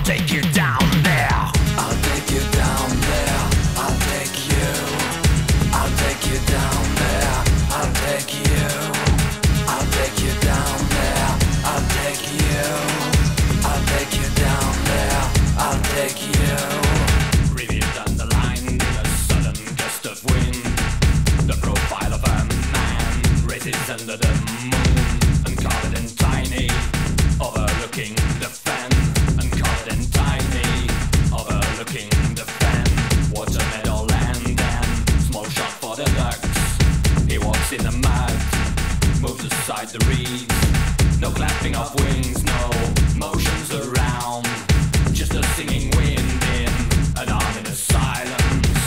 take you down there. I'll take you down there. I'll take you. I'll take you down there. I'll take you. I'll take you down there. I'll take you. I'll take you down there. I'll take you. Revealed underlined in a sudden gust of wind, the profile of a man races under the moon, uncovered and tiny, overlooking the fen, uncovered and tiny, overlooking the fen. Water, meadow, land, and small shot for the ducks. He walks in the mud, moves aside the reeds. No clapping of wings, no motions around, just a singing wind in an ominous silence.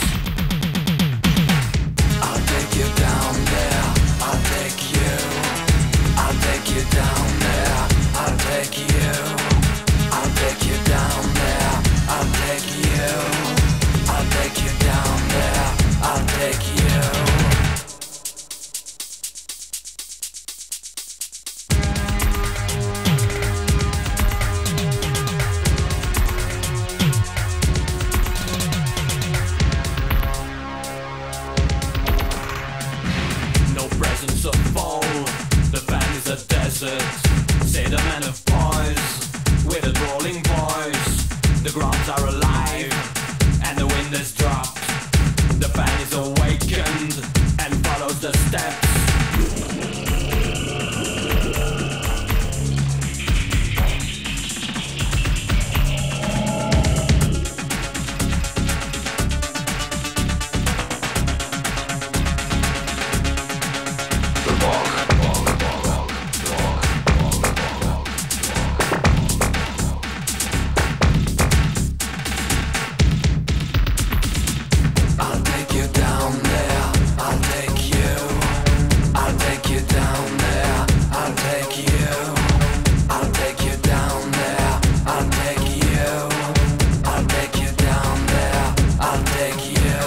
I'll take you down there. I'll take you. I'll take you down there. I'll take you. I'll take you down there. I'll take you. I'll take you down there. I'll take you. No presence of fall, the van is a desert. Say the man of poise, with a rolling voice. The grounds are alive, and the wind has dropped. The van is awakened, and follows the steps. I'll take you down there. I'll take you. I'll take you down there. I'll take you. I'll take you down there. I'll take you. I'll take you down there. I'll take you.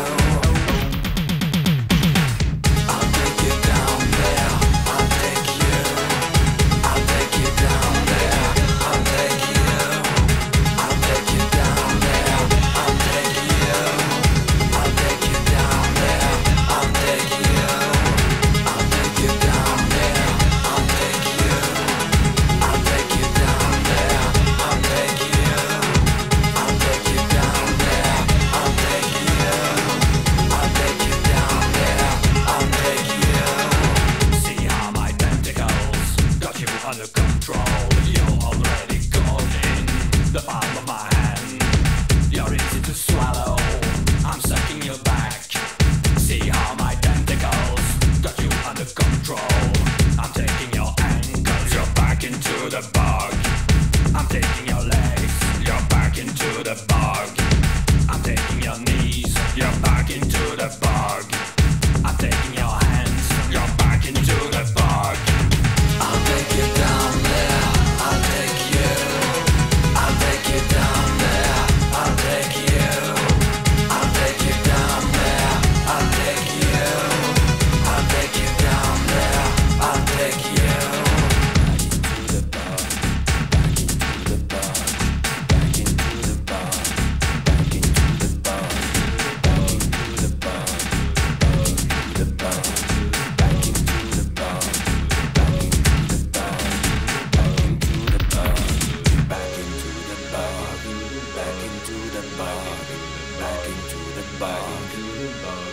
I'll take you down there. I'll take you. I'll take you down there. I'll take you. I'll take you down there. I'll take you. I'll take you down there. I'll take you. I'll take you down there. I'll take you. I'll take you down there. I'll take you. I'll take you down there. I'll take you. I'll take you down there. I'll take you. See how my tentacles got you under control. You're already caught in the palm of my hand. You're easy to swallow, I'm sucking you back. See how my tentacles got you under control. I'm taking your ankles, you're back into the bog. I'm taking your legs, you're back into the bog. I'm taking your knees, you're back into the bog. I'm taking your hands, you're back into the bog. I'll take you down there. I'll take you. I'll take you down there. I'll take you. I'll take you down there. I'll take you. I'll take you down there. I'll take you. Back into the bar. Back into the bar. Back into the bar. Back into the bar. Back into the bar. Back into the bar. Back into the bar. Back into the bar. Back into the bar. Back into the bar. Back into the bar.